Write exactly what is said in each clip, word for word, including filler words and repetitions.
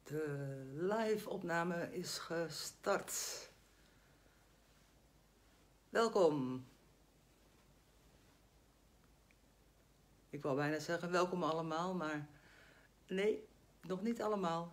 De live opname is gestart. Welkom. Ik wou bijna zeggen welkom allemaal, maar nee, nog niet allemaal.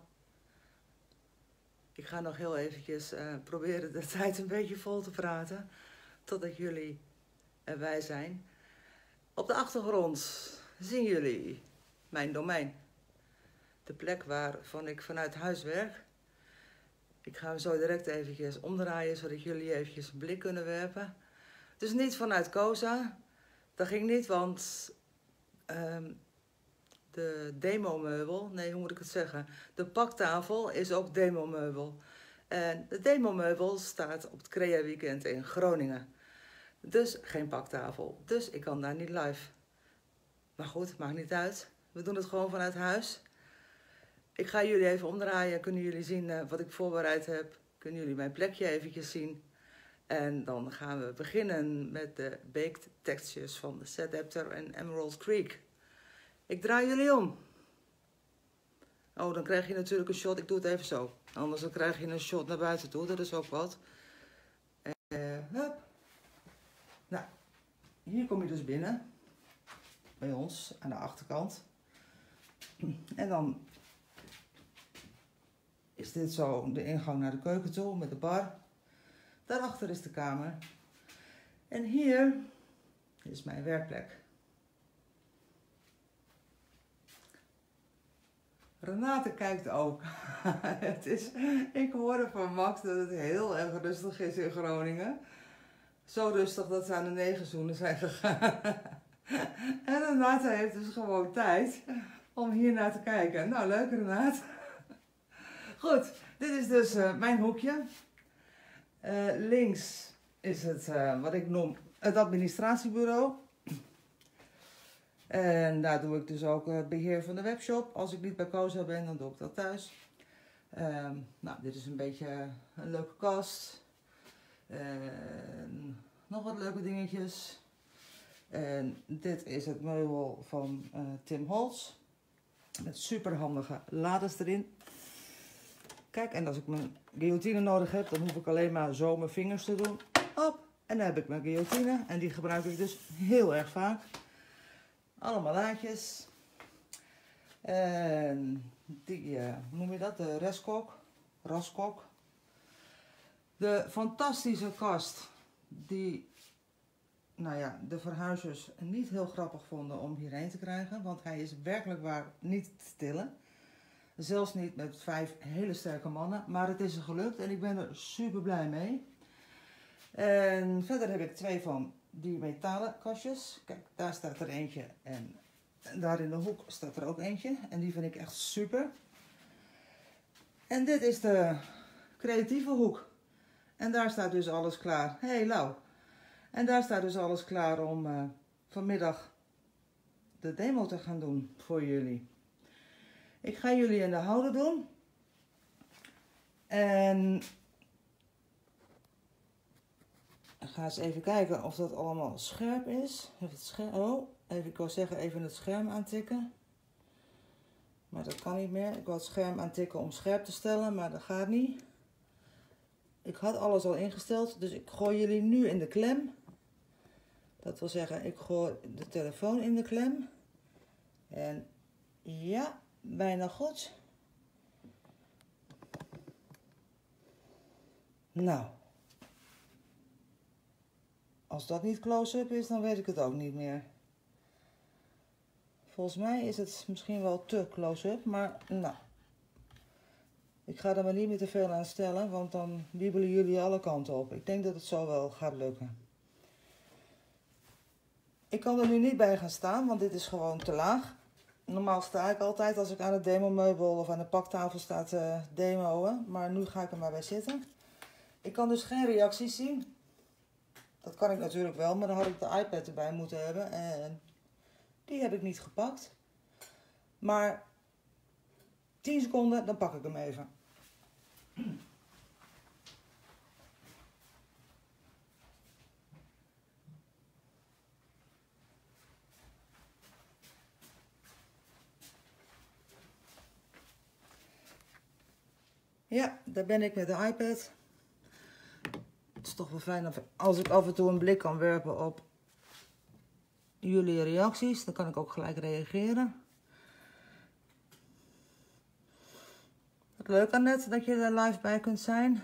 Ik ga nog heel eventjes uh, proberen de tijd een beetje vol te praten, totdat jullie erbij zijn. Op de achtergrond zien jullie mijn domein. De plek waarvan ik vanuit huis werk. Ik ga hem zo direct eventjes omdraaien, zodat jullie eventjes een blik kunnen werpen. Dus niet vanuit Koza. Dat ging niet, want um, de demomeubel, nee, hoe moet ik het zeggen? De paktafel is ook demomeubel. En de demomeubel staat op het Crea Weekend in Groningen. Dus geen paktafel. Dus ik kan daar niet live. Maar goed, maakt niet uit. We doen het gewoon vanuit huis. Ik ga jullie even omdraaien. Kunnen jullie zien uh, wat ik voorbereid heb? Kunnen jullie mijn plekje eventjes zien? En dan gaan we beginnen met de baked textures van de Sadaptor en Emerald Creek. Ik draai jullie om. Oh, dan krijg je natuurlijk een shot. Ik doe het even zo. Anders dan krijg je een shot naar buiten toe. Dat is ook wat. Uh, hup. Nou, hier kom je dus binnen. Bij ons, aan de achterkant. En dan is dit zo de ingang naar de keuken toe met de bar. Daarachter is de kamer. En hier is mijn werkplek. Renate kijkt ook. Het is, ik hoorde van Max dat het heel erg rustig is in Groningen. Zo rustig dat ze aan de negenzoenen zijn gegaan. En Renate heeft dus gewoon tijd om hier naar te kijken. Nou, leuk Renate. Goed, dit is dus uh, mijn hoekje. Uh, links is het uh, wat ik noem het administratiebureau. En daar doe ik dus ook het beheer van de webshop. Als ik niet bij Koza ben, dan doe ik dat thuis. Uh, nou, dit is een beetje een leuke kast. Uh, nog wat leuke dingetjes. En dit is het meubel van uh, Tim Holtz. Met super handige laders erin. Kijk, en als ik mijn guillotine nodig heb, dan hoef ik alleen maar zo mijn vingers te doen. Op, en dan heb ik mijn guillotine. En die gebruik ik dus heel erg vaak. Allemaal laadjes. En die, uh, hoe noem je dat? De raskok. Raskok. De fantastische kast die, nou ja, de verhuizers niet heel grappig vonden om hierheen te krijgen. Want hij is werkelijk waar niet te tillen. Zelfs niet met vijf hele sterke mannen. Maar het is er gelukt en ik ben er super blij mee. En verder heb ik twee van die metalen kastjes. Kijk, daar staat er eentje. En daar in de hoek staat er ook eentje. En die vind ik echt super. En dit is de creatieve hoek. En daar staat dus alles klaar. Hé, hey, Lau. En daar staat dus alles klaar om uh, vanmiddag de demo te gaan doen voor jullie. Ik ga jullie in de houder doen. En ik ga eens even kijken of dat allemaal scherp is. Even het scherm, oh, even, ik wil zeggen even het scherm aantikken. Maar dat kan niet meer. Ik wil het scherm aantikken om scherp te stellen, maar dat gaat niet. Ik had alles al ingesteld, dus ik gooi jullie nu in de klem. Dat wil zeggen, ik gooi de telefoon in de klem. En ja, bijna goed. Nou, als dat niet close-up is, dan weet ik het ook niet meer. Volgens mij is het misschien wel te close-up, maar nou. Ik ga er maar niet meer te veel aan stellen, want dan wiebelen jullie alle kanten op. Ik denk dat het zo wel gaat lukken. Ik kan er nu niet bij gaan staan, want dit is gewoon te laag. Normaal sta ik altijd als ik aan het demomeubel of aan de paktafel sta te demoen. Maar nu ga ik er maar bij zitten. Ik kan dus geen reacties zien. Dat kan ik natuurlijk wel, maar dan had ik de iPad erbij moeten hebben. En die heb ik niet gepakt. Maar tien seconden, dan pak ik hem even. Ja, daar ben ik met de iPad. Het is toch wel fijn als ik af en toe een blik kan werpen op jullie reacties. Dan kan ik ook gelijk reageren. Het leuke aan net dat je er live bij kunt zijn.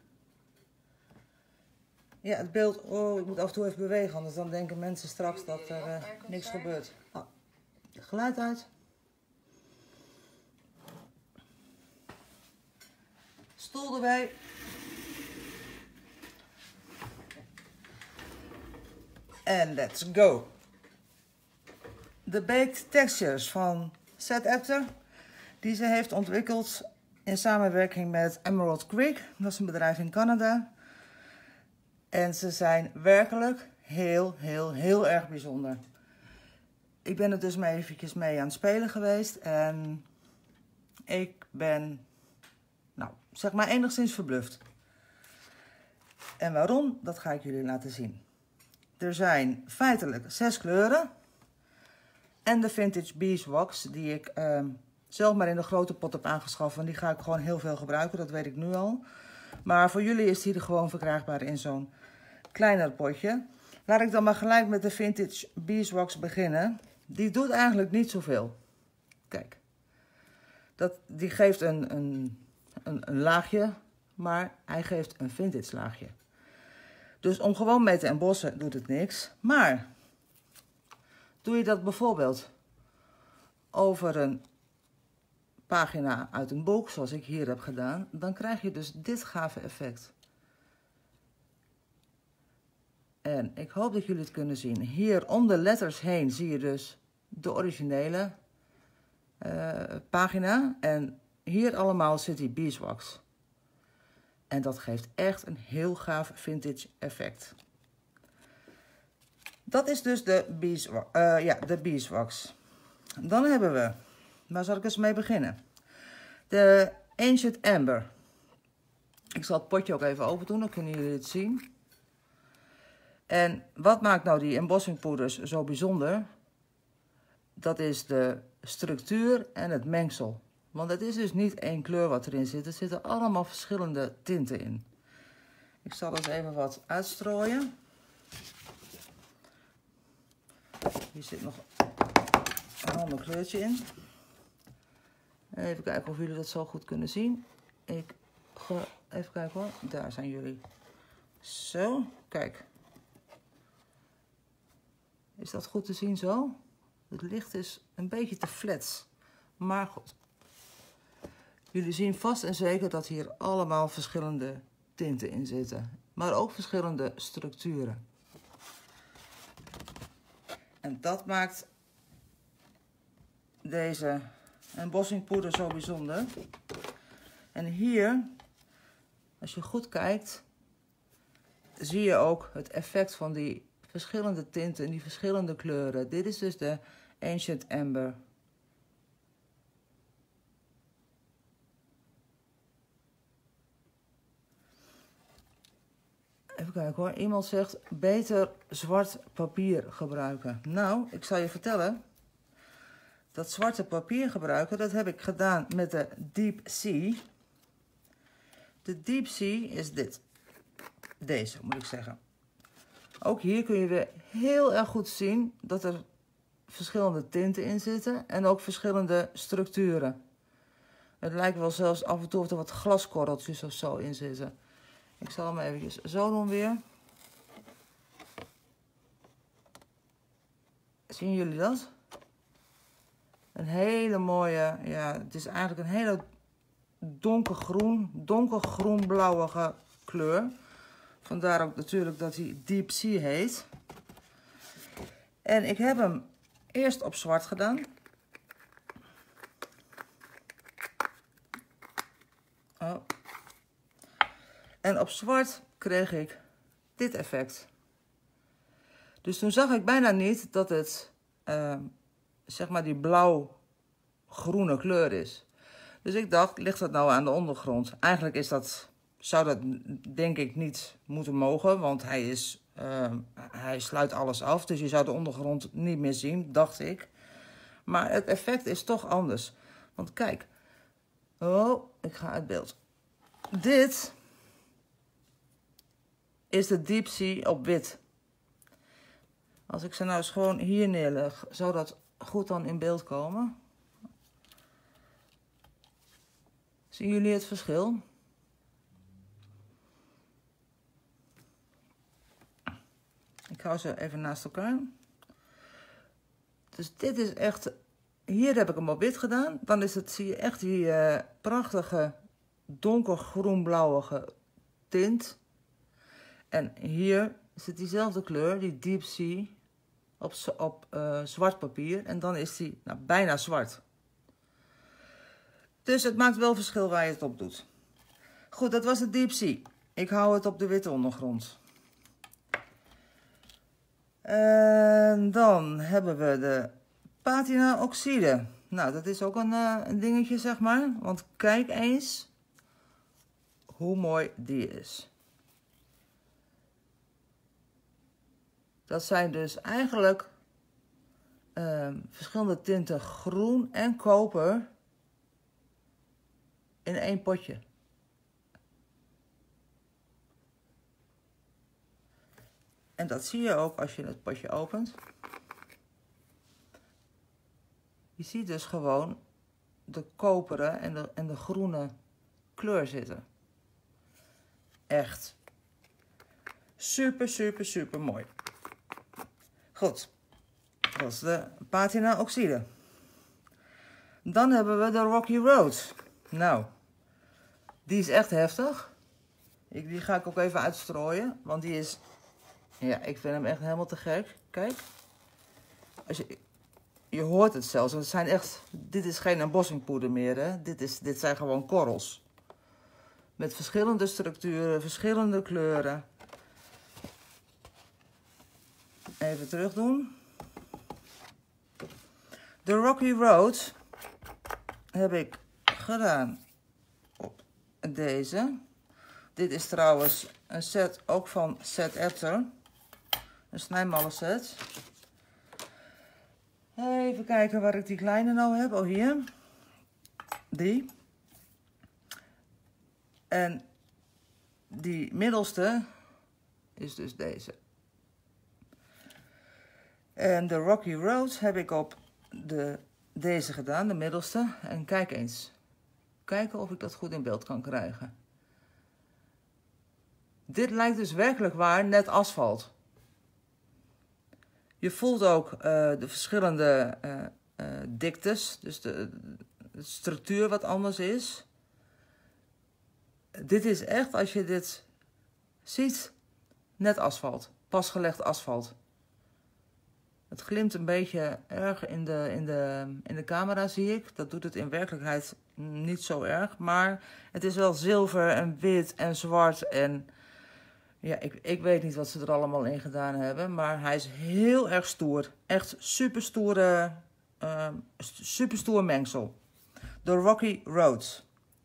Ja, het beeld. Oh, ik moet af en toe even bewegen, anders dan denken mensen straks dat er uh, niks gebeurt. Oh, geluid uit. Stoel erbij. En let's go. De Baked Textures van Set Apter, die ze heeft ontwikkeld in samenwerking met Emerald Creek. Dat is een bedrijf in Canada. En ze zijn werkelijk heel, heel, heel erg bijzonder. Ik ben er dus maar eventjes mee aan het spelen geweest. En ik ben, nou, zeg maar enigszins verbluft. En waarom, dat ga ik jullie laten zien. Er zijn feitelijk zes kleuren. En de Vintage Beeswax, die ik uh, zelf maar in de grote pot heb aangeschaft. En die ga ik gewoon heel veel gebruiken, dat weet ik nu al. Maar voor jullie is die er gewoon verkrijgbaar in zo'n kleiner potje. Laat ik dan maar gelijk met de Vintage Beeswax beginnen. Die doet eigenlijk niet zoveel. Kijk. Dat, die geeft een, een, een, een laagje, maar hij geeft een vintage laagje. Dus om gewoon mee te embossen doet het niks. Maar doe je dat bijvoorbeeld over een pagina uit een boek, zoals ik hier heb gedaan, dan krijg je dus dit gave effect. En ik hoop dat jullie het kunnen zien. Hier om de letters heen zie je dus de originele uh, pagina. En hier allemaal zit die beeswax. En dat geeft echt een heel gaaf vintage effect. Dat is dus de beeswax. Uh, ja, de beeswax. Dan hebben we, waar zal ik eens mee beginnen? De Ancient Amber. Ik zal het potje ook even open doen, dan kunnen jullie het zien. En wat maakt nou die embossingpoeders zo bijzonder? Dat is de structuur en het mengsel. Want het is dus niet één kleur wat erin zit. Er zitten allemaal verschillende tinten in. Ik zal eens even wat uitstrooien. Hier zit nog een ander kleurtje in. Even kijken of jullie dat zo goed kunnen zien. Ik ga even kijken hoor. Daar zijn jullie. Zo, kijk. Is dat goed te zien zo? Het licht is een beetje te flats. Maar goed. Jullie zien vast en zeker dat hier allemaal verschillende tinten in zitten. Maar ook verschillende structuren. En dat maakt deze embossingpoeder zo bijzonder. En hier, als je goed kijkt, zie je ook het effect van die verschillende tinten en die verschillende kleuren. Dit is dus de Ancient Amber. Even kijken hoor. Iemand zegt beter zwart papier gebruiken. Nou, ik zal je vertellen. Dat zwarte papier gebruiken, dat heb ik gedaan met de Deep Sea. De Deep Sea is dit. Deze moet ik zeggen. Ook hier kun je weer heel erg goed zien dat er verschillende tinten in zitten. En ook verschillende structuren. Het lijkt wel zelfs af en toe of er wat glaskorreltjes of zo in zitten. Ik zal hem eventjes zo doen weer. Zien jullie dat? Een hele mooie, ja, het is eigenlijk een hele donkergroen, donkergroen-blauwige kleur. Vandaar ook natuurlijk dat hij Deep Sea heet. En ik heb hem eerst op zwart gedaan. Oh. En op zwart kreeg ik dit effect. Dus toen zag ik bijna niet dat het, uh, zeg maar, die blauw-groene kleur is. Dus ik dacht, ligt dat nou aan de ondergrond? Eigenlijk is dat, zou dat denk ik niet moeten mogen, want hij, is, uh, hij sluit alles af. Dus je zou de ondergrond niet meer zien, dacht ik. Maar het effect is toch anders. Want kijk, oh, ik ga uit beeld. dit is de Deep Sea op wit. Als ik ze nou eens gewoon hier neerleg, zou dat goed dan in beeld komen. Zien jullie het verschil? Ik hou ze even naast elkaar. Dus dit is echt... Hier heb ik hem op wit gedaan. Dan is het, zie je echt die uh, prachtige donkergroen-blauwige tint. En hier zit diezelfde kleur, die Deep Sea, op, op uh, zwart papier. En dan is die nou, bijna zwart. Dus het maakt wel verschil waar je het op doet. Goed, dat was de Deep Sea. Ik hou het op de witte ondergrond. En dan hebben we de patina oxide. Nou, dat is ook een, uh, een dingetje, zeg maar. Want kijk eens hoe mooi die is. Dat zijn dus eigenlijk uh, verschillende tinten groen en koper in één potje. En dat zie je ook als je het potje opent. Je ziet dus gewoon de koperen en de, en de groene kleur zitten. Echt super, super, super mooi. Goed, dat is de patina oxide. Dan hebben we de Rocky Road. Nou, die is echt heftig. Ik, die ga ik ook even uitstrooien, want die is... Ja, ik vind hem echt helemaal te gek. Kijk. Als je, je hoort het zelfs. Het zijn echt, dit is geen embossingpoeder meer. Hè? Dit, is, dit zijn gewoon korrels. Met verschillende structuren, verschillende kleuren. Even terug doen. De Rocky Road heb ik gedaan op deze. Dit is trouwens een set ook van Set Apter. Een snijmallen set. Even kijken waar ik die kleine nou heb. Oh, hier. Die. En die middelste is dus deze. En de Rocky Road heb ik op de, deze gedaan, de middelste. En kijk eens. Kijken of ik dat goed in beeld kan krijgen. Dit lijkt dus werkelijk waar net asfalt. Je voelt ook uh, de verschillende uh, uh, diktes, dus de, de structuur wat anders is. Dit is echt, als je dit ziet, net asfalt. Pasgelegd asfalt. Het glimt een beetje erg in de, in, de, in de camera, zie ik. Dat doet het in werkelijkheid niet zo erg. Maar het is wel zilver en wit en zwart en... Ja, ik, ik weet niet wat ze er allemaal in gedaan hebben, maar hij is heel erg stoer. Echt super stoere, uh, super stoer mengsel. De Rocky Road.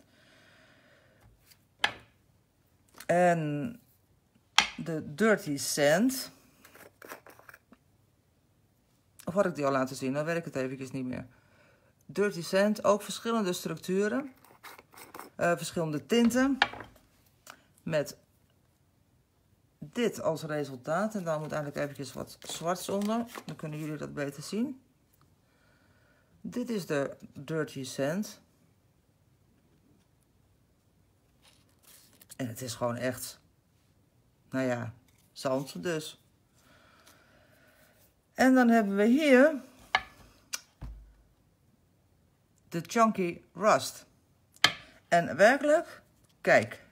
En de Dirty Sand. Of had ik die al laten zien? Dan weet ik het eventjes niet meer. Dirty Sand, ook verschillende structuren. Uh, verschillende tinten. Met... dit als resultaat. En daar moet eigenlijk eventjes wat zwarts onder. Dan kunnen jullie dat beter zien. Dit is de Dirty Sand. En het is gewoon echt, nou ja, zand dus. En dan hebben we hier de Chunky Rust. En werkelijk, kijk.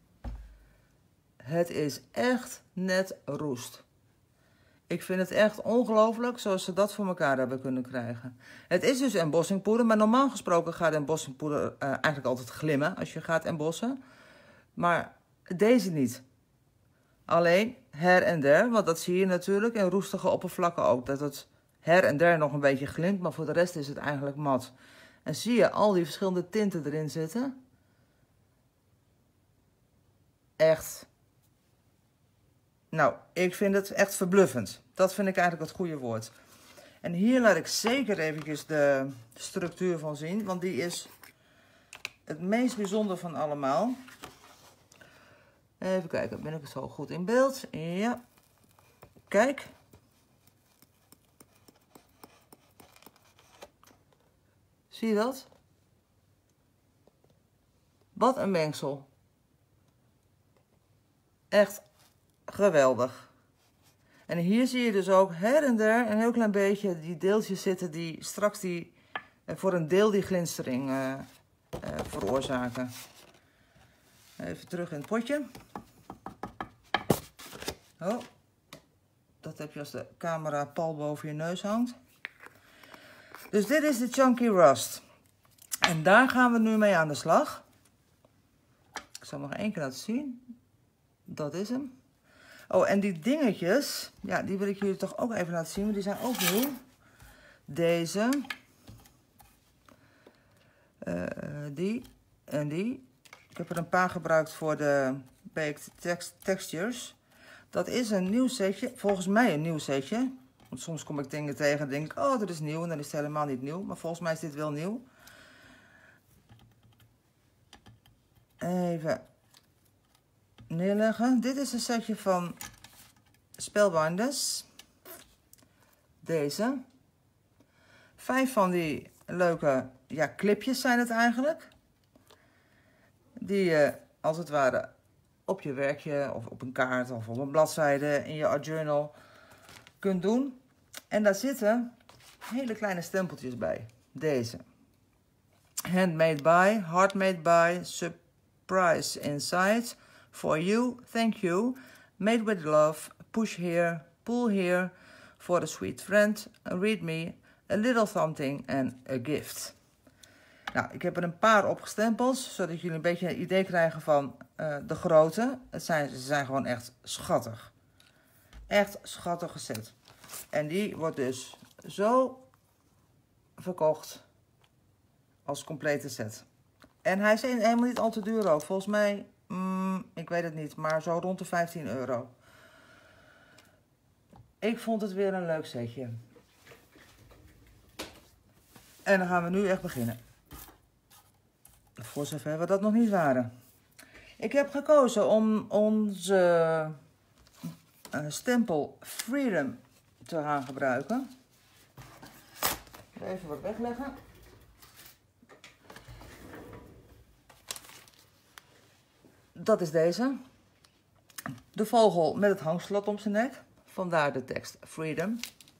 Het is echt net roest. Ik vind het echt ongelooflijk zoals ze dat voor elkaar hebben kunnen krijgen. Het is dus embossingpoeder, maar normaal gesproken gaat embossingpoeder uh, eigenlijk altijd glimmen als je gaat embossen. Maar deze niet. Alleen her en der, want dat zie je natuurlijk in roestige oppervlakken ook. Dat het her en der nog een beetje glimt, maar voor de rest is het eigenlijk mat. En zie je al die verschillende tinten erin zitten? Echt. Nou, ik vind het echt verbluffend. Dat vind ik eigenlijk het goede woord. En hier laat ik zeker eventjes de structuur van zien, want die is het meest bijzonder van allemaal. Even kijken, ben ik zo goed in beeld? Ja. Kijk. Zie je dat? Wat een mengsel. Echt geweldig. En hier zie je dus ook her en der een heel klein beetje die deeltjes zitten die straks die, voor een deel die glinstering uh, uh, veroorzaken. Even terug in het potje. Oh, dat heb je als de camera pal boven je neus hangt. Dus dit is de Chunky Rust. En daar gaan we nu mee aan de slag. Ik zal nog één keer laten zien. Dat is hem. Oh, en die dingetjes, ja, die wil ik jullie toch ook even laten zien, want die zijn ook nieuw. Deze. Uh, die en die. Ik heb er een paar gebruikt voor de Baked text Textures. Dat is een nieuw setje, volgens mij een nieuw setje. Want soms kom ik dingen tegen en denk ik, oh, dat is nieuw. En dan is het helemaal niet nieuw. Maar volgens mij is dit wel nieuw. Even neerleggen. Dit is een setje van Spellbinders. Deze. Vijf van die leuke, ja, clipjes zijn het eigenlijk. Die je, als het ware, op je werkje of op een kaart of op een bladzijde in je art journal kunt doen. En daar zitten hele kleine stempeltjes bij. Deze. Handmade by, heartmade by, surprise inside, for you, thank you, made with love, push here, pull here, for a sweet friend, read me, a little something and a gift. Nou, ik heb er een paar opgestempeld, zodat jullie een beetje een idee krijgen van uh, de grootte. Het zijn, ze zijn gewoon echt schattig. Echt schattig gezet. En die wordt dus zo verkocht als complete set. En hij is helemaal niet al te duur ook. Volgens mij, mm, ik weet het niet, maar zo rond de vijftien euro. Ik vond het weer een leuk setje. En dan gaan we nu echt beginnen. Voor zover we dat nog niet waren. Ik heb gekozen om onze uh, stempel Freedom te gaan gebruiken. Even wat wegleggen. Dat is deze. De vogel met het hangslot om zijn nek. Vandaar de tekst Freedom.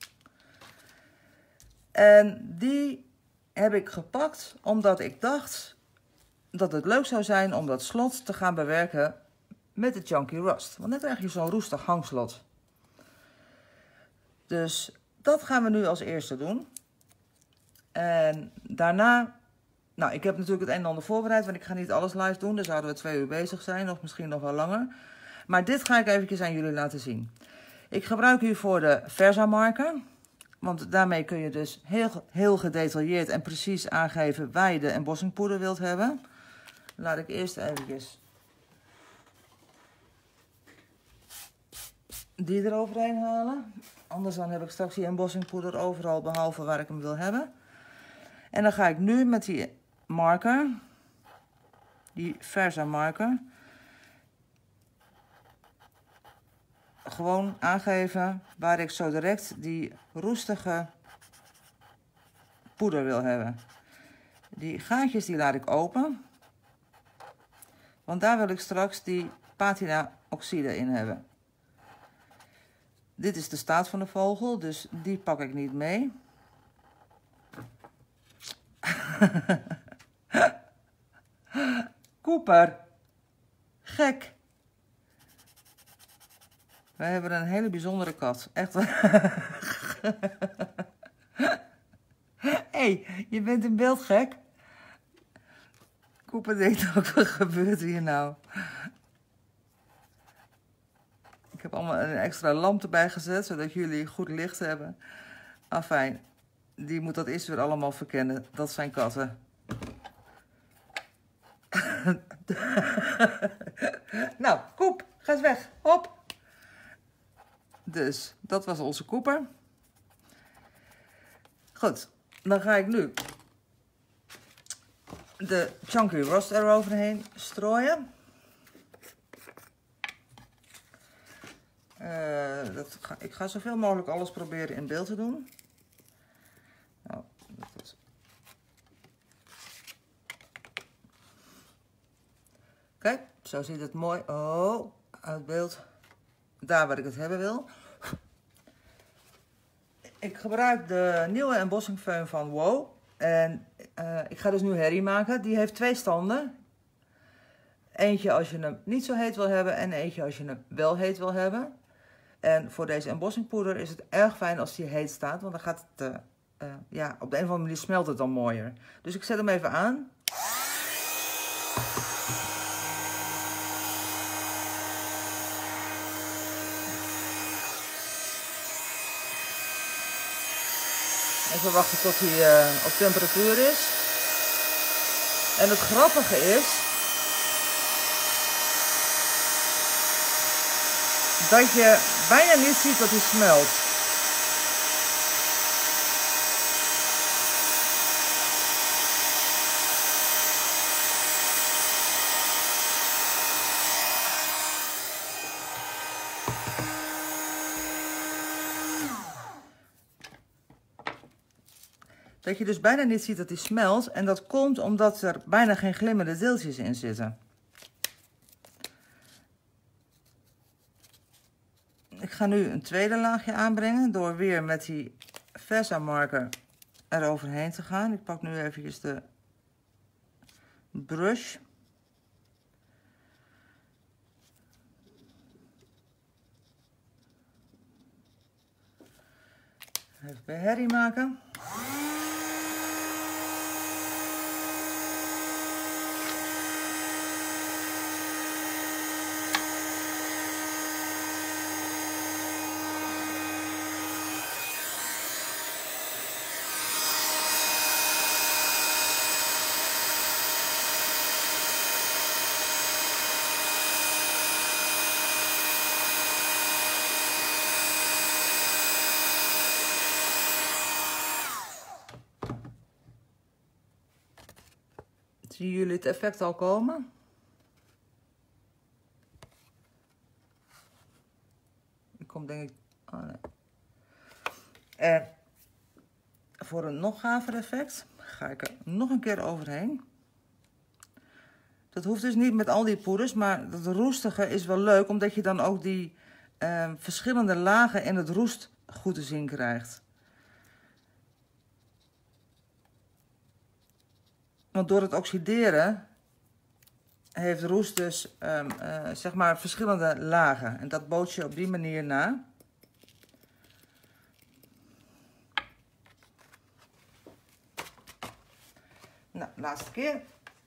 En die heb ik gepakt omdat ik dacht dat het leuk zou zijn om dat slot te gaan bewerken met de Chunky Rust. Want dan krijg je zo'n roestig hangslot. Dus dat gaan we nu als eerste doen. En daarna, nou, ik heb natuurlijk het een en ander voorbereid, want ik ga niet alles live doen. Dan zouden we twee uur bezig zijn, of misschien nog wel langer. Maar dit ga ik eventjes aan jullie laten zien. Ik gebruik hiervoor de Versa marker. Want daarmee kun je dus heel, heel gedetailleerd en precies aangeven waar je de embossingpoeder wilt hebben. Laat ik eerst eventjes die eroverheen halen. Anders dan heb ik straks die embossingpoeder overal behalve waar ik hem wil hebben. En dan ga ik nu met die marker, die Versa marker, gewoon aangeven waar ik zo direct die roestige poeder wil hebben. Die gaatjes die laat ik open. Want daar wil ik straks die patina oxide in hebben. Dit is de staat van de vogel, dus die pak ik niet mee. Cooper. Gek. Wij hebben een hele bijzondere kat. Echt. Hé, hey, je bent in beeld gek. Cooper denkt ook, wat gebeurt hier nou? Ik heb allemaal een extra lamp erbij gezet, zodat jullie goed licht hebben. Afijn, die moet dat eerst weer allemaal verkennen. Dat zijn katten. Nou, Koep, ga eens weg. Hop. Dus, dat was onze Cooper. Goed, dan ga ik nu de Chunky Rust eroverheen strooien. Uh, dat ga, ik ga zoveel mogelijk alles proberen in beeld te doen. Nou, dat is... Kijk, zo ziet het mooi. Oh, uit beeld. Daar waar ik het hebben wil. Ik gebruik de nieuwe embossing foam van Wow. En uh, ik ga dus nu herrie maken. Die heeft twee standen. Eentje als je hem niet zo heet wil hebben en eentje als je hem wel heet wil hebben. En voor deze embossingpoeder is het erg fijn als die heet staat, want dan gaat het, uh, uh, ja, op de een of andere manier smelt het dan mooier. Dus ik zet hem even aan. Even wachten tot hij uh, op temperatuur is. En het grappige is dat je bijna niet ziet dat hij smelt. Dat je dus bijna niet ziet dat hij smelt. En dat komt omdat er bijna geen glimmende deeltjes in zitten. Ik ga nu een tweede laagje aanbrengen door weer met die Versa marker eroverheen te gaan. Ik pak nu eventjes de brush. Even bij herrie maken. Zien jullie het effect al komen? Ik kom denk ik... Oh nee. En voor een nog gaver effect ga ik er nog een keer overheen. Dat hoeft dus niet met al die poeders, maar dat roestige is wel leuk, omdat je dan ook die uh, verschillende lagen in het roest goed te zien krijgt. Want door het oxideren heeft roest dus um, uh, zeg maar verschillende lagen. En dat boot je op die manier na. Nou, laatste keer.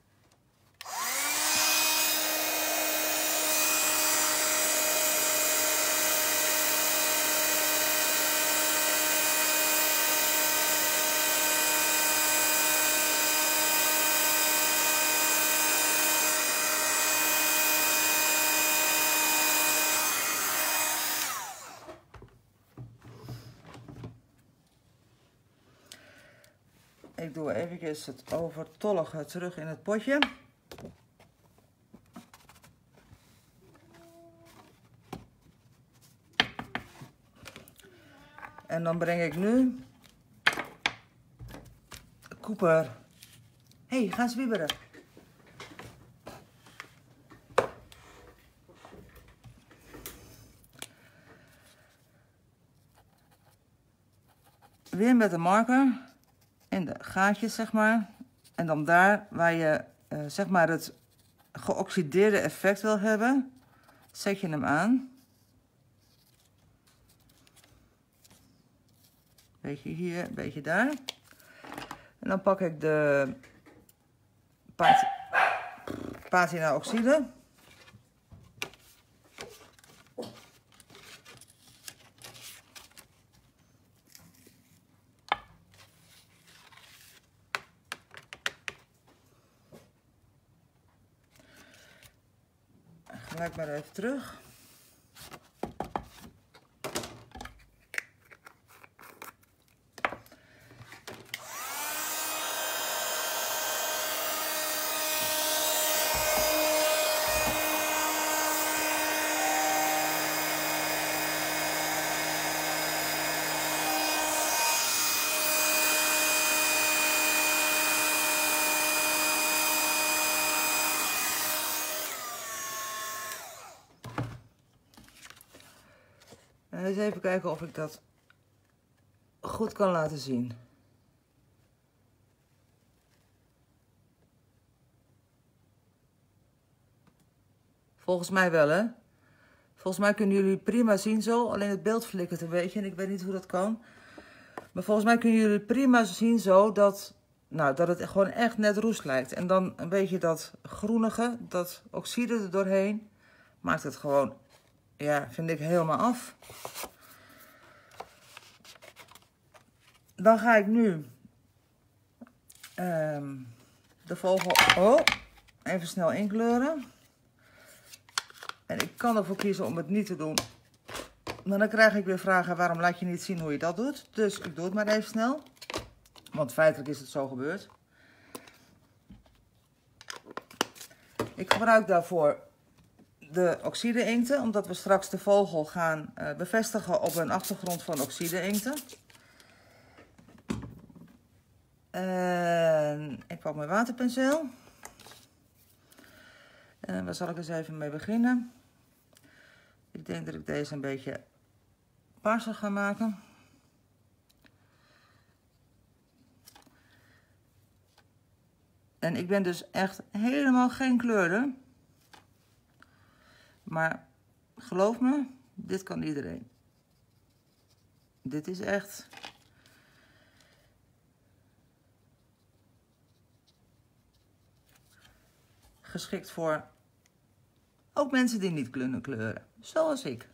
Ik doe eventjes het overtollige terug in het potje. En dan breng ik nu Cooper. Hé, hey, ga zwieberen. Weer met de marker. In de gaatjes, zeg maar. En dan daar waar je uh, zeg maar het geoxideerde effect wil hebben, zet je hem aan. Beetje hier, beetje daar. En dan pak ik de pat patina oxide. Gelijk maar even terug. Eens even kijken of ik dat goed kan laten zien. Volgens mij wel, hè? Volgens mij kunnen jullie prima zien zo. Alleen het beeld flikkert een beetje en ik weet niet hoe dat kan. Maar volgens mij kunnen jullie prima zien zo dat, nou, dat het gewoon echt net roest lijkt. En dan een beetje dat groenige, dat oxide er doorheen, maakt het gewoon, ja, vind ik helemaal af. Dan ga ik nu um, de vogel, oh, even snel inkleuren. En ik kan ervoor kiezen om het niet te doen. Maar dan krijg ik weer vragen, waarom laat je niet zien hoe je dat doet? Dus ik doe het maar even snel. Want feitelijk is het zo gebeurd. Ik gebruik daarvoor de oxide-inkten, omdat we straks de vogel gaan uh, bevestigen op een achtergrond van oxide-inkten. En ik pak mijn waterpenseel. En daar zal ik eens even mee beginnen. Ik denk dat ik deze een beetje paarser ga maken. En ik ben dus echt helemaal geen kleurer. Maar geloof me, dit kan iedereen. Dit is echt... geschikt voor ook mensen die niet kunnen kleuren. Zoals ik.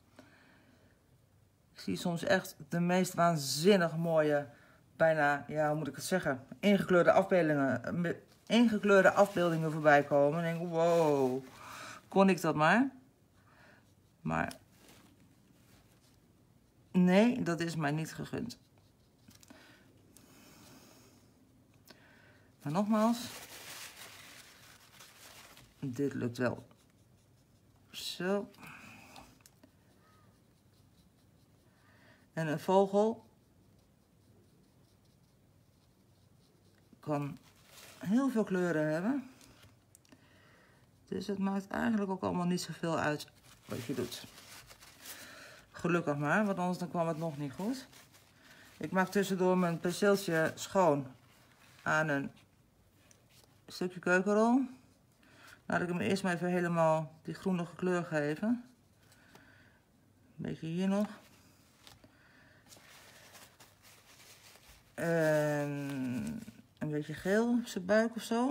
Ik zie soms echt de meest waanzinnig mooie, bijna, ja, hoe moet ik het zeggen, ingekleurde afbeeldingen, ingekleurde afbeeldingen voorbij komen. En denk, wow, kon ik dat maar? Maar nee, dat is mij niet gegund. Maar nogmaals, dit lukt wel. Zo. En een vogel kan heel veel kleuren hebben. Dus het maakt eigenlijk ook allemaal niet zoveel uit wat je doet. Gelukkig maar, want anders dan kwam het nog niet goed. Ik maak tussendoor mijn penseeltje schoon aan een stukje keukenrol. Laat ik hem eerst maar even helemaal die groenige kleur geven. Een beetje hier nog. En een beetje geel op zijn buik of zo.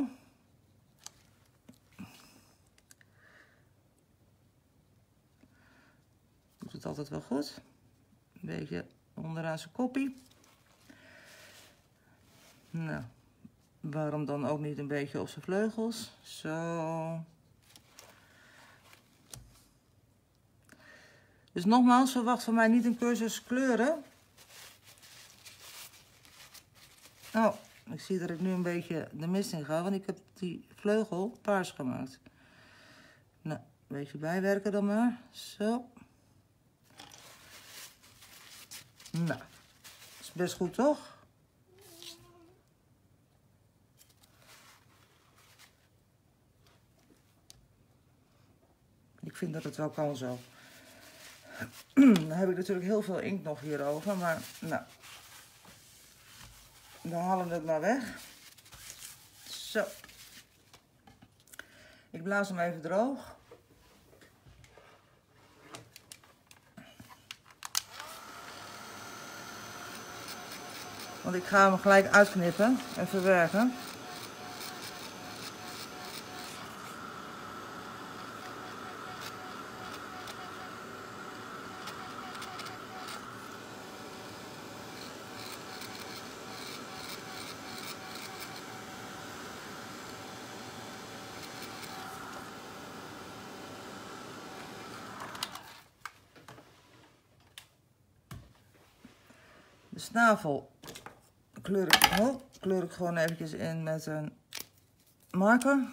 Doet het altijd wel goed. Een beetje onderaan zijn koppie. Nou, waarom dan ook niet een beetje op zijn vleugels? Zo. Dus nogmaals, verwacht van mij niet een cursus kleuren. Oh, ik zie dat ik nu een beetje de mist in ga, want ik heb die vleugel paars gemaakt. Nou, een beetje bijwerken dan maar. Zo. Nou, is best goed, toch? Ik vind dat het wel kan zo. Dan heb ik natuurlijk heel veel inkt nog hierover, maar nou, dan halen we het maar weg. Zo. Ik blaas hem even droog. Want ik ga hem gelijk uitknippen en verwerken. De snavel kleur ik, oh, kleur ik gewoon eventjes in met een marker.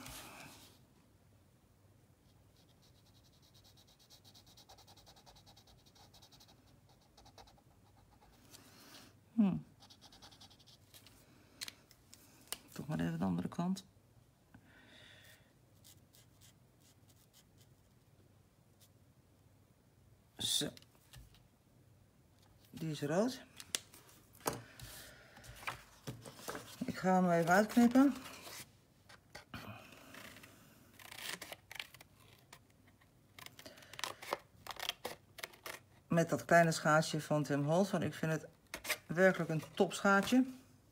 Hm. Toch maar even de andere kant. Zo. rood. Ik ga hem even uitknippen. Met dat kleine schaartje van Tim Holtz, want ik vind het werkelijk een top schaartje.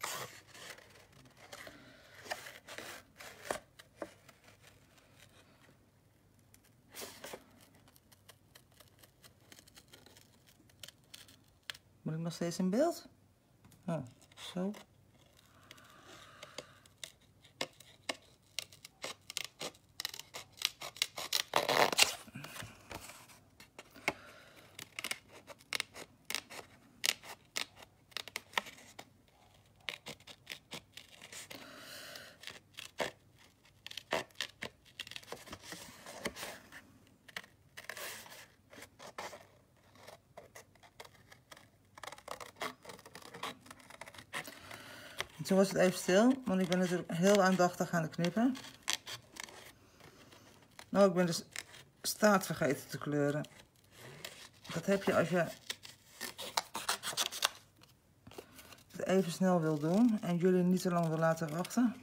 Moet ik nog steeds in beeld? Oh, zo. Toen was het even stil, want ik ben natuurlijk heel aandachtig aan het knippen. Nou, ik ben de staart vergeten te kleuren. Dat heb je als je het even snel wil doen en jullie niet te lang wil laten wachten.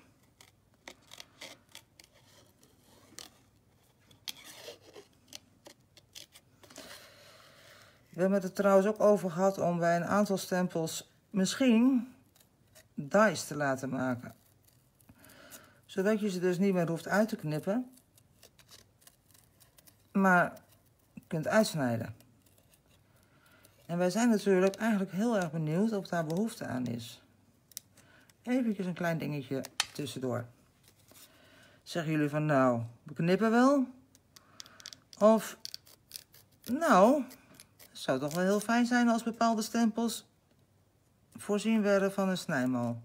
We hebben het er trouwens ook over gehad om bij een aantal stempels misschien dies te laten maken. Zodat je ze dus niet meer hoeft uit te knippen, maar kunt uitsnijden. En wij zijn natuurlijk eigenlijk heel erg benieuwd of daar behoefte aan is. Even een klein dingetje tussendoor. Zeggen jullie van nou, we knippen wel? Of nou, het zou toch wel heel fijn zijn als bepaalde stempels voorzien werden van een snijmal.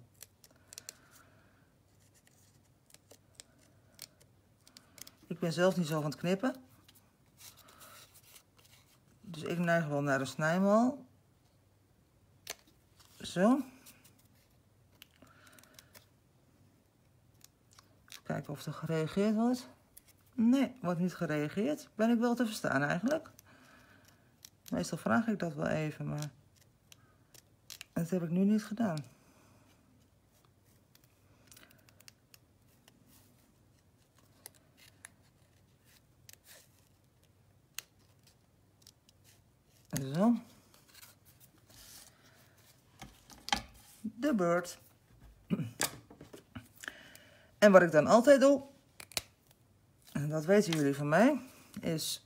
Ik ben zelf niet zo van het knippen. Dus ik neig wel naar de snijmal. Zo. Even kijken of er gereageerd wordt. Nee, wordt niet gereageerd. Ben ik wel te verstaan eigenlijk. Meestal vraag ik dat wel even, maar dat heb ik nu niet gedaan. Zo. De beurt. En wat ik dan altijd doe, en dat weten jullie van mij, is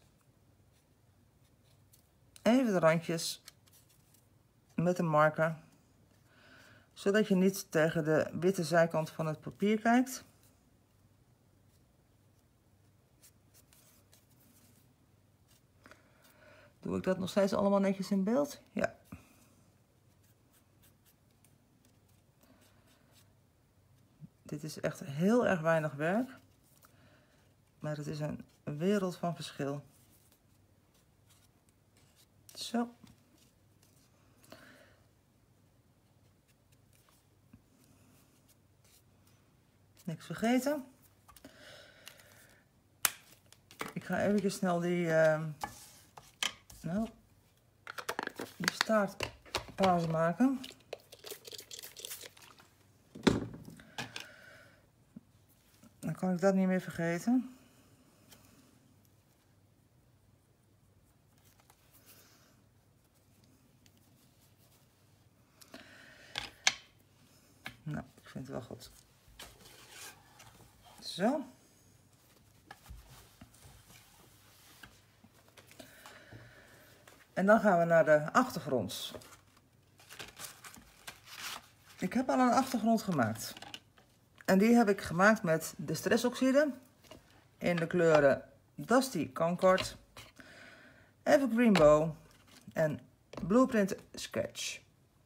even de randjes met een marker, zodat je niet tegen de witte zijkant van het papier kijkt. Doe ik dat nog steeds allemaal netjes in beeld? Ja. Dit is echt heel erg weinig werk, maar het is een wereld van verschil. Zo. Niks vergeten. Ik ga even snel die, uh, nou, die staart pauze maken. Dan kan ik dat niet meer vergeten. Nou, ik vind het wel goed. Zo. En dan gaan we naar de achtergrond. Ik heb al een achtergrond gemaakt. En die heb ik gemaakt met de stressoxide in de kleuren Dusty Concord, Evergreen Bow en Blueprint Sketch.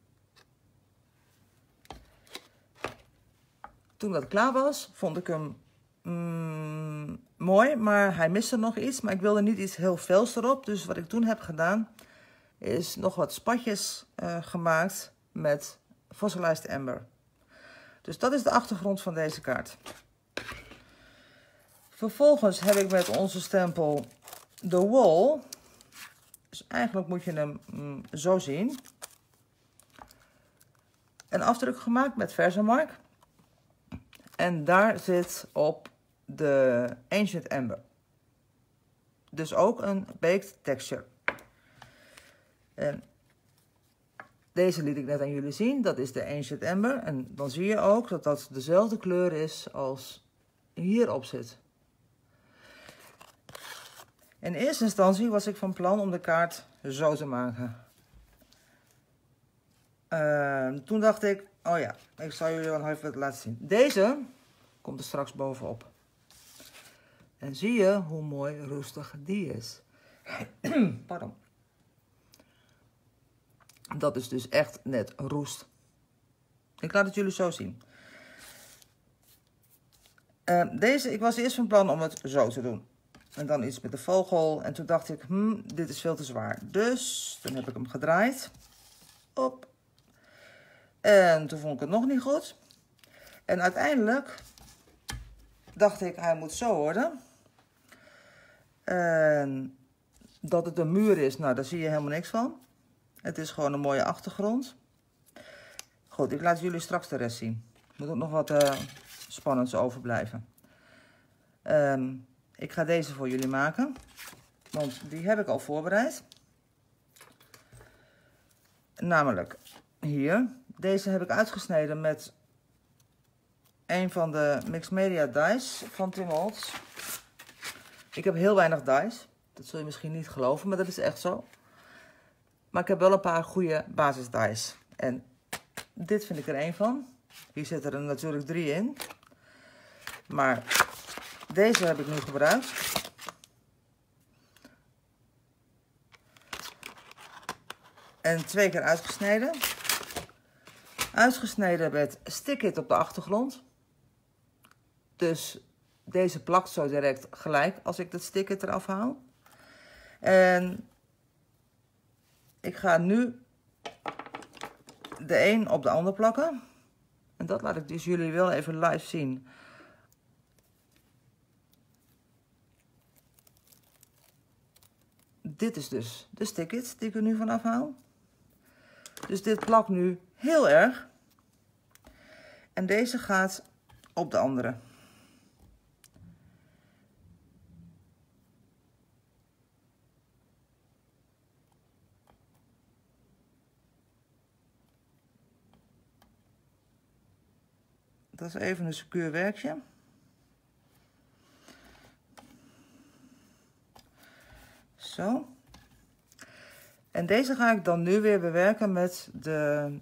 Toen dat klaar was, vond ik hem mm, mooi, maar hij miste nog iets. Maar ik wilde niet iets heel vels erop. Dus wat ik toen heb gedaan, is nog wat spatjes uh, gemaakt met Fossilized Amber. Dus dat is de achtergrond van deze kaart. Vervolgens heb ik met onze stempel The Wall. Dus eigenlijk moet je hem mm, zo zien. een afdruk gemaakt met Versamark. En daar zit op de Ancient Amber. Dus ook een baked texture. En deze liet ik net aan jullie zien. Dat is de Ancient Amber. En dan zie je ook dat dat dezelfde kleur is als hierop zit. In eerste instantie was ik van plan om de kaart zo te maken. Uh, toen dacht ik, oh ja, ik zal jullie wel even laten zien. Deze komt er straks bovenop. En zie je hoe mooi rustig die is. Pardon. Dat is dus echt net roest. Ik laat het jullie zo zien. Uh, deze, ik was eerst van plan om het zo te doen. En dan iets met de vogel. En toen dacht ik, hmm, dit is veel te zwaar. Dus toen heb ik hem gedraaid. Op. En toen vond ik het nog niet goed. En uiteindelijk dacht ik, hij moet zo worden. En dat het een muur is, nou daar zie je helemaal niks van. Het is gewoon een mooie achtergrond. Goed, ik laat jullie straks de rest zien. Er moet ook nog wat uh, spannends overblijven. Um, ik ga deze voor jullie maken. Want die heb ik al voorbereid. Namelijk hier. Deze heb ik uitgesneden met een van de Mixed Media dies van Tim Holtz. Ik heb heel weinig dies. Dat zul je misschien niet geloven, maar dat is echt zo. Maar ik heb wel een paar goede basis dies. En dit vind ik er één van. Hier zitten er natuurlijk drie in. Maar deze heb ik nu gebruikt. En twee keer uitgesneden. Uitgesneden met stick-it op de achtergrond. Dus deze plakt zo direct gelijk als ik dat stick-it eraf haal. En ik ga nu de een op de ander plakken. En dat laat ik dus jullie wel even live zien. Dit is dus de stick-it die ik er nu vanaf haal. Dus dit plakt nu heel erg. En deze gaat op de andere. Dat is even een secuur werkje. Zo. En deze ga ik dan nu weer bewerken met de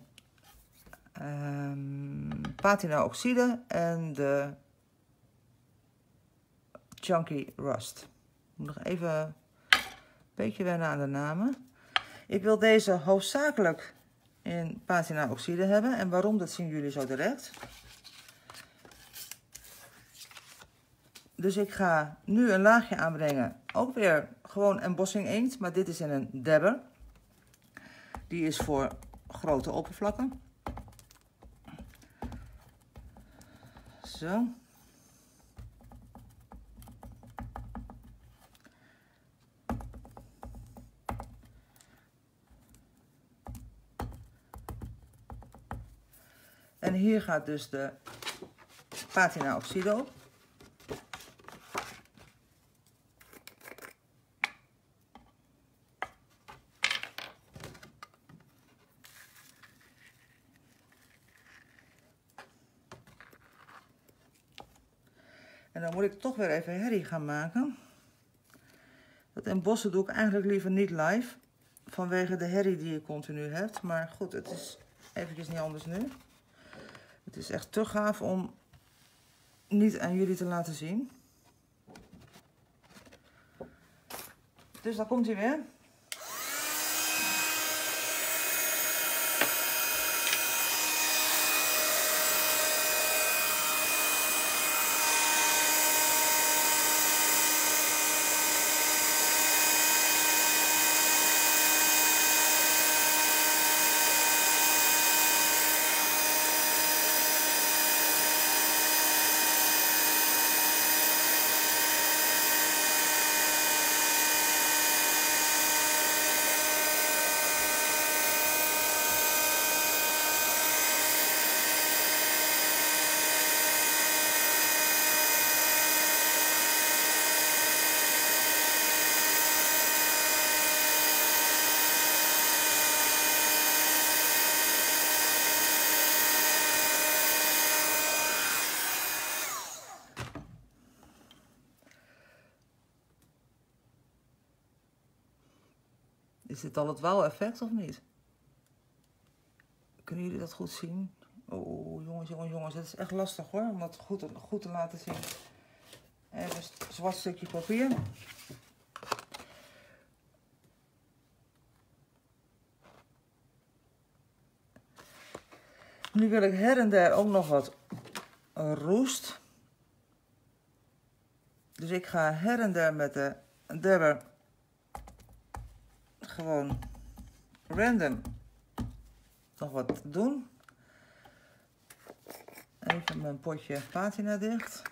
um, patina oxide en de chunky rust. Ik moet nog even een beetje wennen aan de namen. Ik wil deze hoofdzakelijk in patina oxide hebben. En waarom, dat zien jullie zo direct. Dus ik ga nu een laagje aanbrengen. Ook weer gewoon embossing inkt, maar dit is in een dabber. Die is voor grote oppervlakken. Zo. En hier gaat dus de patina oxide op. En dan moet ik toch weer even herrie gaan maken. Dat embossen doe ik eigenlijk liever niet live. Vanwege de herrie die je continu hebt. Maar goed, het is eventjes niet anders nu. Het is echt te gaaf om niet aan jullie te laten zien. Dus daar komt hij weer. Is dit al het wauw-effect of niet? Kunnen jullie dat goed zien? Oh, jongens, jongens, jongens. Het is echt lastig hoor, om dat goed, goed te laten zien. Even een zwart stukje papier. Nu wil ik her en der ook nog wat roest. Dus ik ga her en der met de dabber gewoon random nog wat doen. Even mijn potje patina dicht.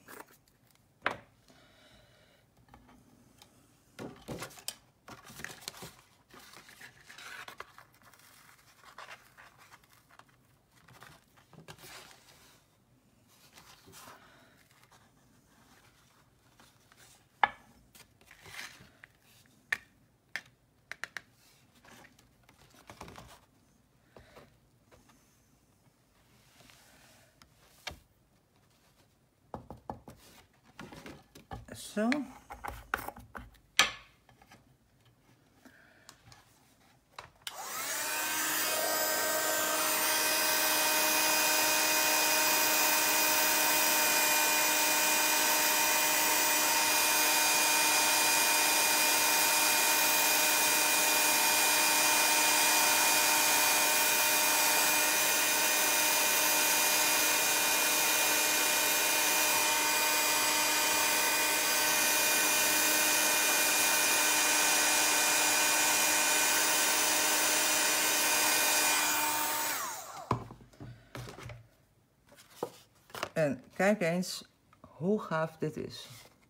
Zo. En kijk eens hoe gaaf dit is.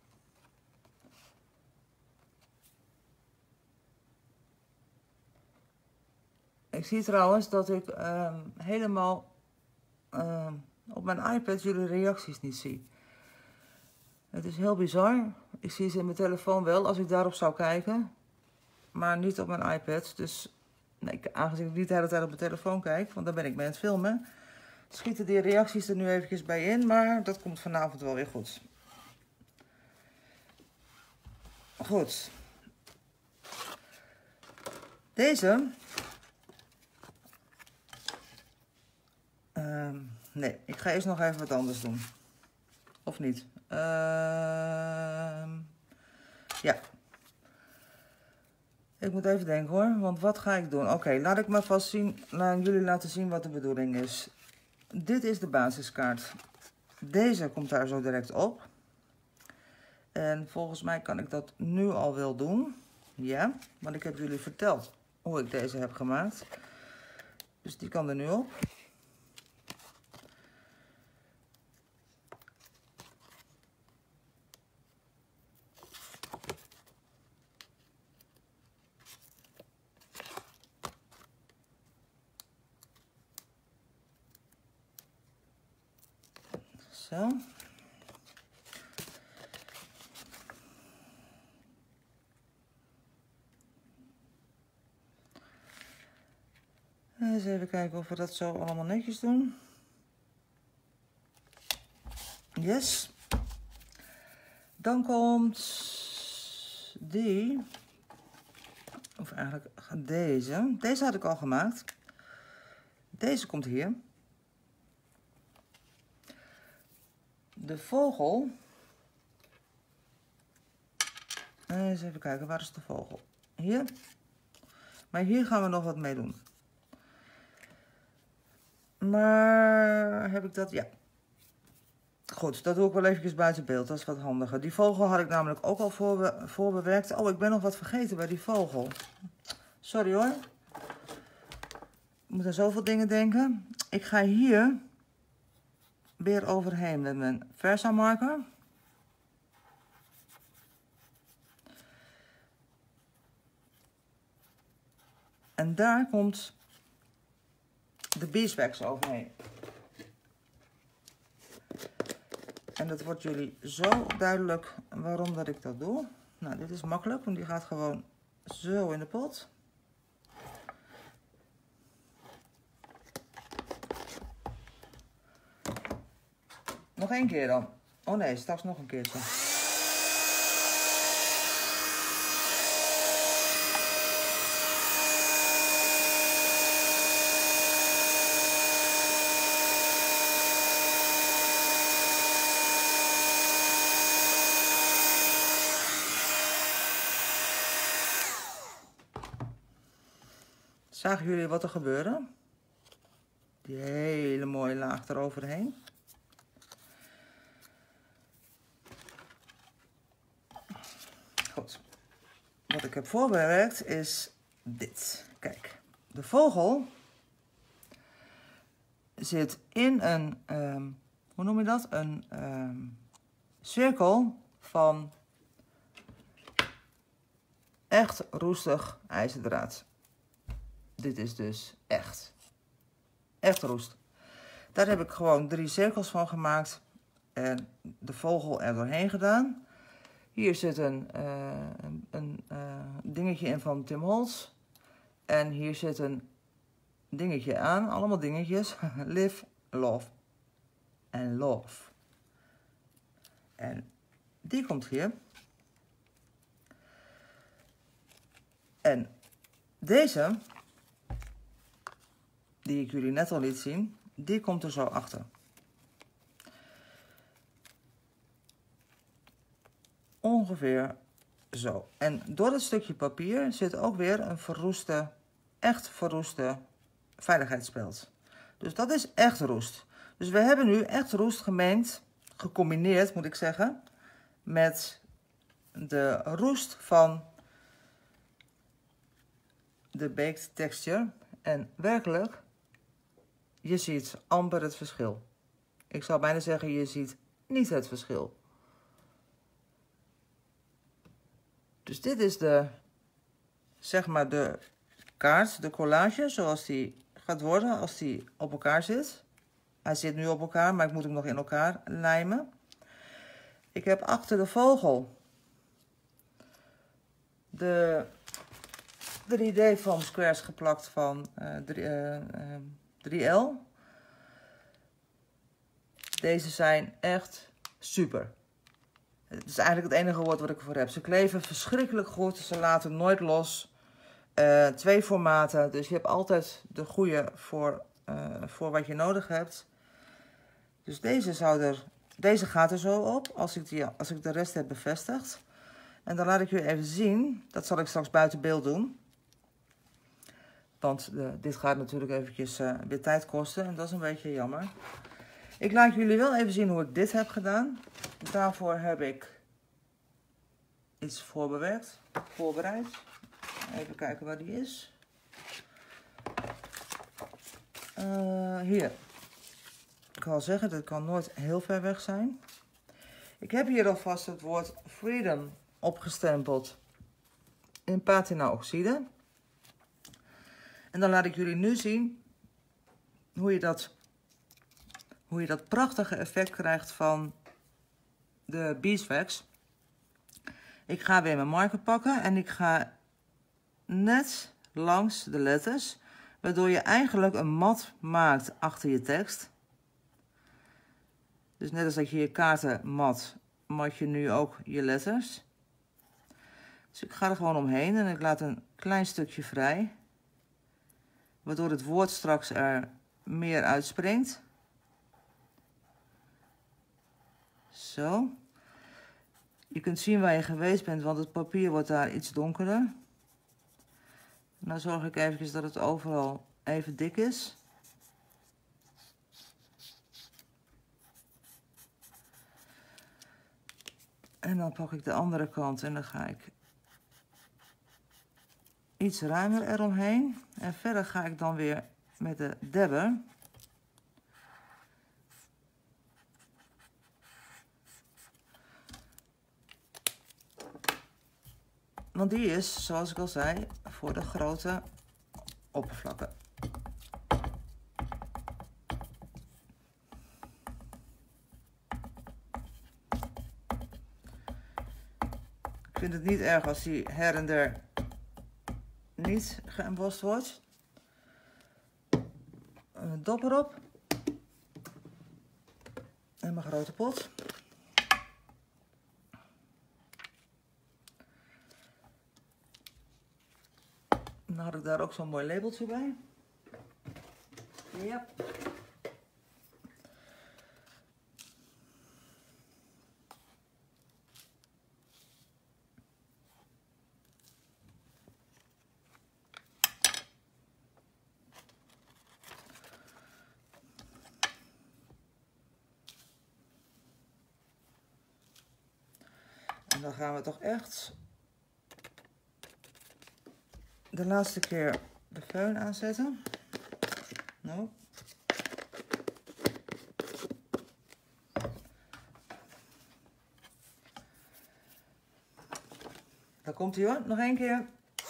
Ik zie trouwens dat ik uh, helemaal uh, op mijn iPad jullie reacties niet zie. Het is heel bizar. Ik zie ze in mijn telefoon wel als ik daarop zou kijken. Maar niet op mijn iPad. Dus nee, aangezien ik niet de hele tijd op mijn telefoon kijk, want dan ben ik mee aan het filmen, schieten die reacties er nu eventjes bij in, maar dat komt vanavond wel weer goed. Goed. Deze. Uh, nee, ik ga eerst nog even wat anders doen. Of niet? Uh, ja. Ik moet even denken hoor, want wat ga ik doen? Oké, okay, laat ik maar vast zien, laat jullie laten zien wat de bedoeling is. Dit is de basiskaart. Deze komt daar zo direct op. En volgens mij kan ik dat nu al wel doen. Ja, want ik heb jullie verteld hoe ik deze heb gemaakt. Dus die kan er nu op. Zo. Eens even kijken of we dat zo allemaal netjes doen. Yes. Dan komt die, of eigenlijk deze. Deze had ik al gemaakt. Deze komt hier. De vogel. Eens even kijken, waar is de vogel? Hier. Maar hier gaan we nog wat mee doen. Maar heb ik dat? Ja. Goed, dat doe ik wel eventjes buiten beeld. Dat is wat handiger. Die vogel had ik namelijk ook al voorbe voorbewerkt. Oh, ik ben nog wat vergeten bij die vogel. Sorry hoor. Ik moet aan zoveel dingen denken. Ik ga hier weer overheen met mijn Versa marker. En daar komt de beeswax overheen. En dat wordt jullie zo duidelijk waarom dat ik dat doe. Nou, dit is makkelijk, want die gaat gewoon zo in de pot. Nog één keer dan. Oh nee, straks nog een keertje. Zagen jullie wat er gebeurde? Die hele mooie laag eroverheen. Goed. Wat ik heb voorbereid is dit. Kijk, de vogel zit in een, um, hoe noem je dat? Een um, cirkel van echt roestig ijzerdraad. Dit is dus echt. Echt roest. Daar heb ik gewoon drie cirkels van gemaakt. En de vogel er doorheen gedaan. Hier zit een, uh, een, een uh, dingetje in van Tim Holtz. En hier zit een dingetje aan. Allemaal dingetjes. Live, love en love. En die komt hier. En deze, die ik jullie net al liet zien, die komt er zo achter. Ongeveer zo. En door het stukje papier zit ook weer een verroeste, echt verroeste veiligheidsspeld. Dus dat is echt roest. Dus we hebben nu echt roest gemengd, gecombineerd moet ik zeggen, met de roest van de baked texture. En werkelijk, je ziet amper het verschil. Ik zou bijna zeggen, je ziet niet het verschil. Dus dit is de, zeg maar de kaart, de collage, zoals die gaat worden als die op elkaar zit. Hij zit nu op elkaar, maar ik moet hem nog in elkaar lijmen. Ik heb achter de vogel de drie D foam squares geplakt van uh, drie L. Deze zijn echt super. Het is eigenlijk het enige woord wat ik ervoor heb. Ze kleven verschrikkelijk goed. Ze laten nooit los. Uh, twee formaten. Dus je hebt altijd de goede voor, uh, voor wat je nodig hebt. Dus deze, zou er, deze gaat er zo op. Als ik, die, als ik de rest heb bevestigd. En dan laat ik jullie even zien. Dat zal ik straks buiten beeld doen. Want uh, dit gaat natuurlijk eventjes uh, weer tijd kosten. En dat is een beetje jammer. Ik laat jullie wel even zien hoe ik dit heb gedaan. Daarvoor heb ik iets voorbewerkt, voorbereid. Even kijken waar die is. Uh, hier. Ik wil zeggen, dat kan nooit heel ver weg zijn. Ik heb hier alvast het woord Freedom opgestempeld in patina oxide. En dan laat ik jullie nu zien hoe je dat, hoe je dat prachtige effect krijgt van de beeswax. Ik ga weer mijn marker pakken en ik ga net langs de letters, waardoor je eigenlijk een mat maakt achter je tekst. Dus net als dat je je kaarten mat, mat je nu ook je letters. Dus ik ga er gewoon omheen en ik laat een klein stukje vrij, waardoor het woord straks er meer uitspringt. Zo. Je kunt zien waar je geweest bent, want het papier wordt daar iets donkerder. Nou zorg ik eventjes dat het overal even dik is. En dan pak ik de andere kant en dan ga ik iets ruimer eromheen. En verder ga ik dan weer met de debber. Want die is, zoals ik al zei, voor de grote oppervlakken. Ik vind het niet erg als die her en der niet geëmbost wordt. Een dop erop. En mijn grote pot. Dan had ik daar ook zo'n mooi labeltje bij. Ja. dan gaan we toch echt de laatste keer de föhn aanzetten. Nou. Daar komt hij hoor, nog één keer.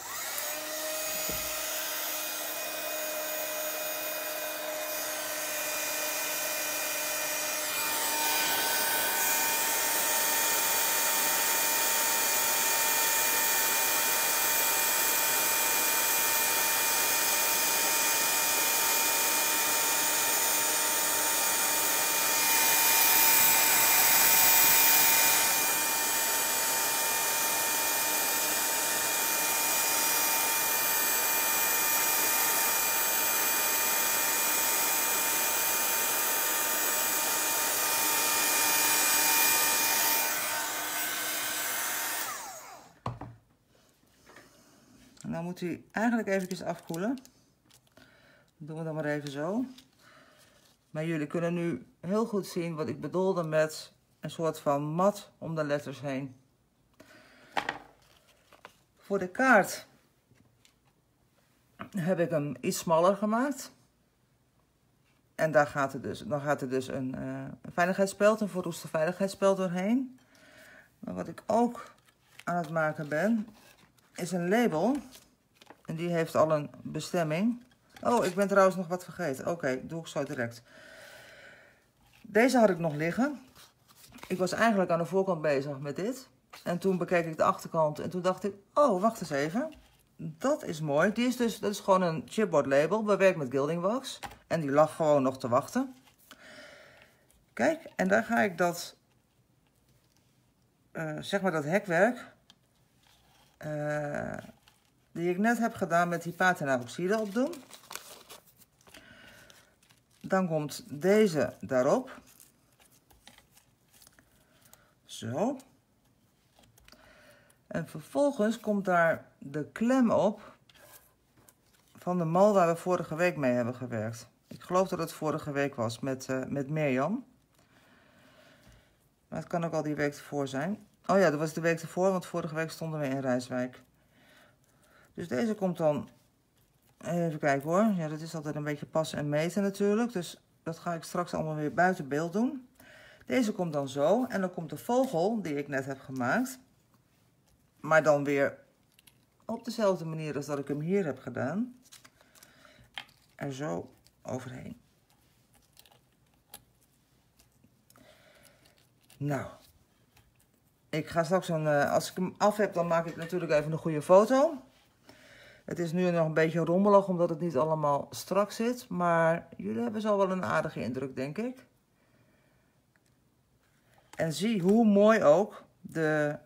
En dan moet hij eigenlijk eventjes afkoelen. Dat doen we dan maar even zo. Maar jullie kunnen nu heel goed zien wat ik bedoelde met een soort van mat om de letters heen. Voor de kaart heb ik hem iets smaller gemaakt. En daar gaat er dus, dan gaat er dus een, uh, een veiligheidsspeld, een verroeste veiligheidsspeld doorheen. Maar wat ik ook aan het maken ben, is een label. En die heeft al een bestemming. Oh, ik ben trouwens nog wat vergeten. Oké, okay, doe ik zo direct. Deze had ik nog liggen. Ik was eigenlijk aan de voorkant bezig met dit. En toen bekeek ik de achterkant en toen dacht ik, oh, wacht eens even. Dat is mooi. Die is dus, dat is gewoon een chipboard label, bewerkt met gilding wax. En die lag gewoon nog te wachten. Kijk, en daar ga ik dat, uh, zeg maar dat hekwerk, uh, die ik net heb gedaan met die patina-oxide op doen. Dan komt deze daarop. Zo. En vervolgens komt daar de klem op van de mal waar we vorige week mee hebben gewerkt. Ik geloof dat het vorige week was met, uh, met Mirjam. Maar het kan ook al die week ervoor zijn. Oh ja, dat was de week ervoor, want vorige week stonden we in Rijswijk. Dus deze komt dan, even kijken hoor. Ja, dat is altijd een beetje passen en meten natuurlijk. Dus dat ga ik straks allemaal weer buiten beeld doen. Deze komt dan zo. En dan komt de vogel die ik net heb gemaakt. Maar dan weer op dezelfde manier als dat ik hem hier heb gedaan. Er zo overheen. Nou. Ik ga straks een, als ik hem af heb, dan maak ik natuurlijk even een goede foto. Het is nu nog een beetje rommelig, omdat het niet allemaal strak zit. Maar jullie hebben zo wel een aardige indruk, denk ik. En zie hoe mooi ook de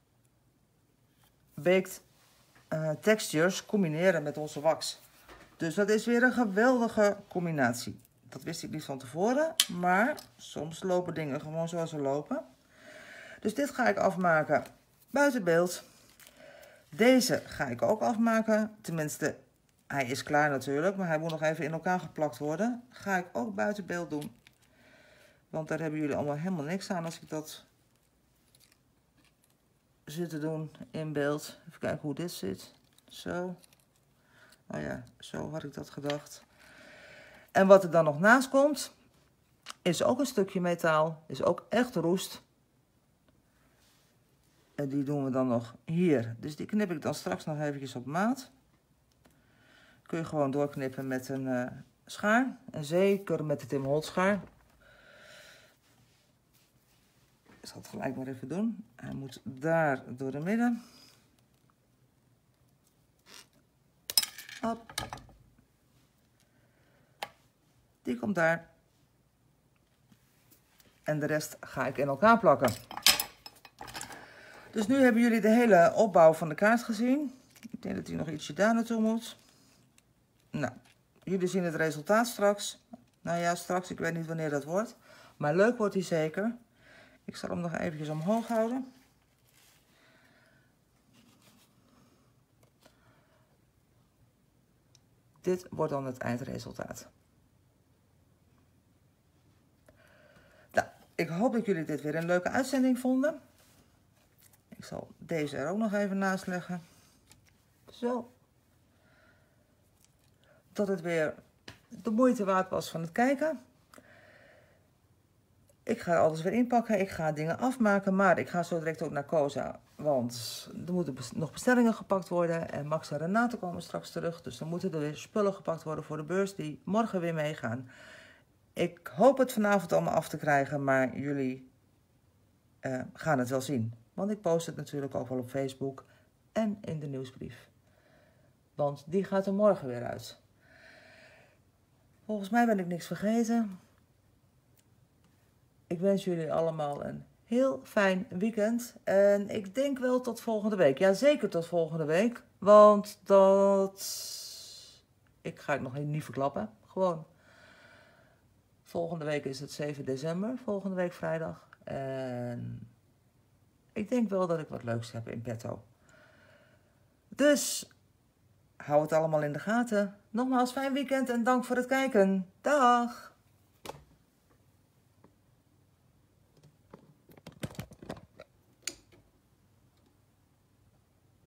baked uh, textures combineren met onze wax. Dus dat is weer een geweldige combinatie. Dat wist ik niet van tevoren, maar soms lopen dingen gewoon zoals ze lopen. Dus dit ga ik afmaken buiten beeld. Deze ga ik ook afmaken. Tenminste, hij is klaar natuurlijk, maar hij moet nog even in elkaar geplakt worden. Ga ik ook buiten beeld doen. Want daar hebben jullie allemaal helemaal niks aan als ik dat zit te doen in beeld. Even kijken hoe dit zit. Zo. Oh ja, zo had ik dat gedacht. En wat er dan nog naast komt, is ook een stukje metaal. Is ook echt roest. En die doen we dan nog hier. Dus die knip ik dan straks nog eventjes op maat. Kun je gewoon doorknippen met een uh, schaar. En zeker met de Tim Holtz schaar. Ik zal het gelijk maar even doen. Hij moet daar door de midden. Hop. Die komt daar. En de rest ga ik in elkaar plakken. Dus nu hebben jullie de hele opbouw van de kaart gezien. Ik denk dat hij nog ietsje daar naartoe moet. Nou, jullie zien het resultaat straks. Nou ja, straks, ik weet niet wanneer dat wordt. Maar leuk wordt hij zeker. Ik zal hem nog eventjes omhoog houden. Dit wordt dan het eindresultaat. Nou, ik hoop dat jullie dit weer een leuke uitzending vonden. Ik zal deze er ook nog even naast leggen. Zo. Dat het weer de moeite waard was van het kijken. Ik ga alles weer inpakken. Ik ga dingen afmaken. Maar ik ga zo direct ook naar Koza. Want er moeten nog bestellingen gepakt worden. En Max en Renate komen straks terug. Dus dan moeten er weer spullen gepakt worden voor de beurs die morgen weer meegaan. Ik hoop het vanavond allemaal af te krijgen. Maar jullie uh, gaan het wel zien. Want ik post het natuurlijk ook wel op Facebook. En in de nieuwsbrief. Want die gaat er morgen weer uit. Volgens mij ben ik niks vergeten. Ik wens jullie allemaal een heel fijn weekend. En ik denk wel tot volgende week. Ja, zeker tot volgende week. Want dat... Ik ga het nog niet verklappen. Gewoon. Volgende week is het zeven december. Volgende week vrijdag. En ik denk wel dat ik wat leuks heb in petto. Dus hou het allemaal in de gaten. Nogmaals, fijn weekend en dank voor het kijken. Dag!